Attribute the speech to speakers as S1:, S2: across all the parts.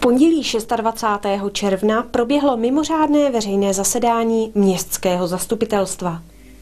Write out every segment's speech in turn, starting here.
S1: pondělí 26. června proběhlo mimořádné veřejné zasedání městského zastupitelstva.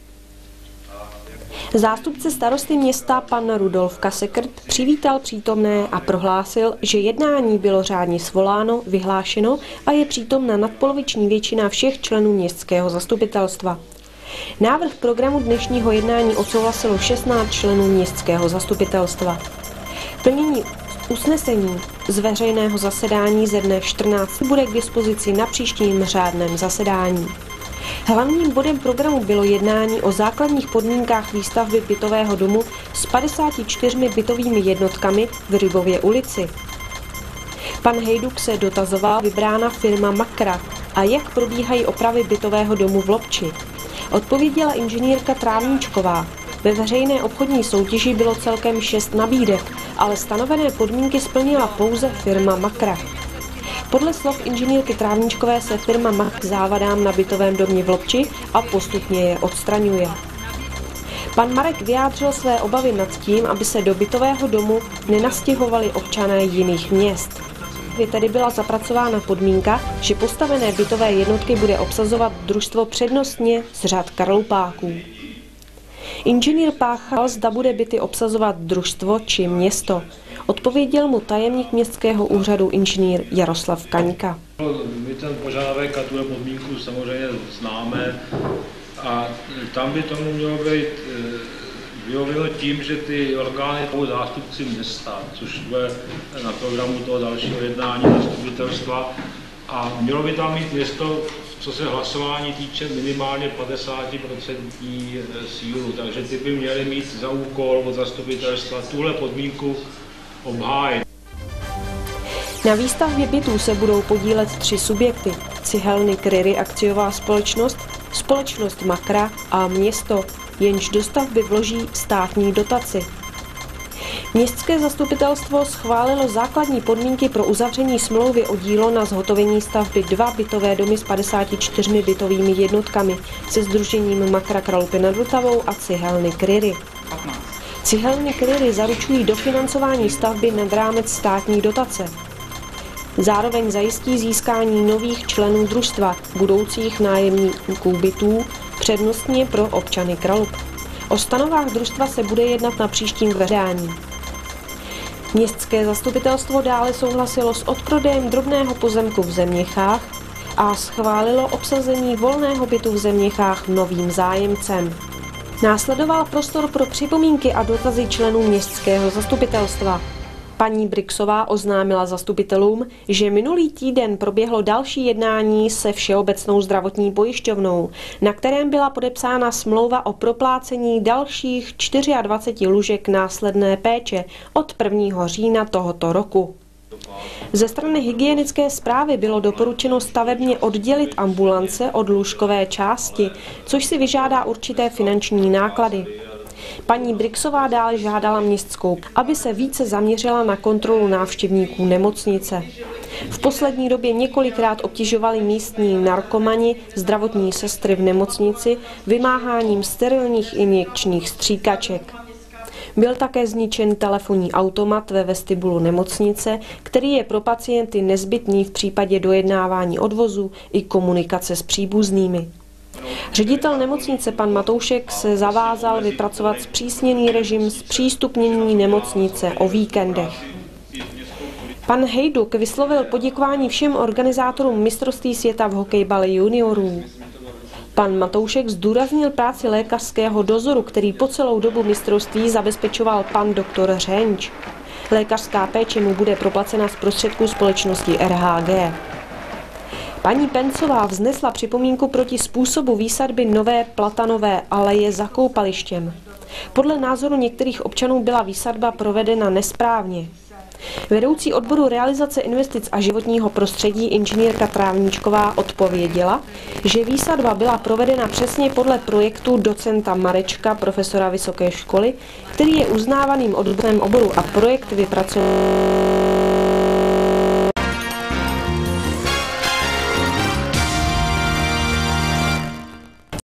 S1: Zástupce starosty města pan Rudolf Kasekrt přivítal přítomné a prohlásil, že jednání bylo řádně svoláno, vyhlášeno a je přítomna nadpoloviční většina všech členů městského zastupitelstva. Návrh programu dnešního jednání odsouhlasilo 16 členů městského zastupitelstva. Plnění usnesení z veřejného zasedání ze dne 14. bude k dispozici na příštím řádném zasedání. Hlavním bodem programu bylo jednání o základních podmínkách výstavby bytového domu s 54 bytovými jednotkami v Rybově ulici. Pan Hejduk se dotazoval vybrána firma Makra a jak probíhají opravy bytového domu v Lobči. Odpověděla inženýrka Trávníčková. Ve veřejné obchodní soutěži bylo celkem 6 nabídek, ale stanovené podmínky splnila pouze firma Makra. Podle slov inženýrky Trávníčkové se firma Makra k závadám na bytovém domě v Lobči a postupně je odstraňuje. Pan Marek vyjádřil své obavy nad tím, aby se do bytového domu nenastěhovali občané jiných měst. Tedy byla zapracována podmínka, že postavené bytové jednotky bude obsazovat družstvo přednostně z řad Karloupáků. Inženýr páchal, zda bude byty obsazovat družstvo či město. Odpověděl mu tajemník městského úřadu inženýr Jaroslav Kaňka.
S2: My ten požadavek a tuhle podmínku samozřejmě známe a tam by tomu mělo být vyhověno tím, že ty orgány jsou zástupci města, což bude na programu toho dalšího jednání zastupitelstva. A mělo by tam mít město, co se hlasování týče, minimálně 50% sílu, takže ty by měly mít za úkol od zastupitelstva tuhle podmínku obhájit.
S1: Na výstavbě bytů se budou podílet 3 subjekty: Cihelny Kryry akciová společnost, společnost Makra a město, jenž do stavby vloží státní dotaci. Městské zastupitelstvo schválilo základní podmínky pro uzavření smlouvy o dílo na zhotovení stavby 2 bytové domy s 54 bytovými jednotkami se sdružením Makra Kralupy nad Vltavou a Cihelny Kryry. Cihelny Kryry zaručují dofinancování stavby nad rámec státní dotace. Zároveň zajistí získání nových členů družstva, budoucích nájemníků bytů, přednostně pro občany Kralup. O stanovách družstva se bude jednat na příštím zasedání. Městské zastupitelstvo dále souhlasilo s odprodejem drobného pozemku v Zeměchách a schválilo obsazení volného bytu v Zeměchách novým zájemcem. Následoval prostor pro připomínky a dotazy členů městského zastupitelstva. Paní Brixová oznámila zastupitelům, že minulý týden proběhlo další jednání se Všeobecnou zdravotní pojišťovnou, na kterém byla podepsána smlouva o proplácení dalších 24 lůžek následné péče od 1. října tohoto roku. Ze strany hygienické správy bylo doporučeno stavebně oddělit ambulance od lůžkové části, což si vyžádá určité finanční náklady. Paní Brixová dále žádala městskou, aby se více zaměřila na kontrolu návštěvníků nemocnice. V poslední době několikrát obtěžovali místní narkomani, zdravotní sestry v nemocnici vymáháním sterilních injekčních stříkaček. Byl také zničen telefonní automat ve vestibulu nemocnice, který je pro pacienty nezbytný v případě dojednávání odvozu i komunikace s příbuznými. Ředitel nemocnice pan Matoušek se zavázal vypracovat zpřísněný režim zpřístupnění nemocnice o víkendech. Pan Hejduk vyslovil poděkování všem organizátorům mistrovství světa v hokejbale juniorů. Pan Matoušek zdůraznil práci lékařského dozoru, který po celou dobu mistrovství zabezpečoval pan doktor Řenč. Lékařská péče mu bude proplacena z prostředků společnosti RHG. Paní Pencová vznesla připomínku proti způsobu výsadby nové platanové aleje za koupalištěm. Podle názoru některých občanů byla výsadba provedena nesprávně. Vedoucí odboru realizace investic a životního prostředí inženýrka Trávníčková odpověděla, že výsadba byla provedena přesně podle projektu docenta Marečka, profesora vysoké školy, který je uznávaným odborem oboru a projekt vypracoval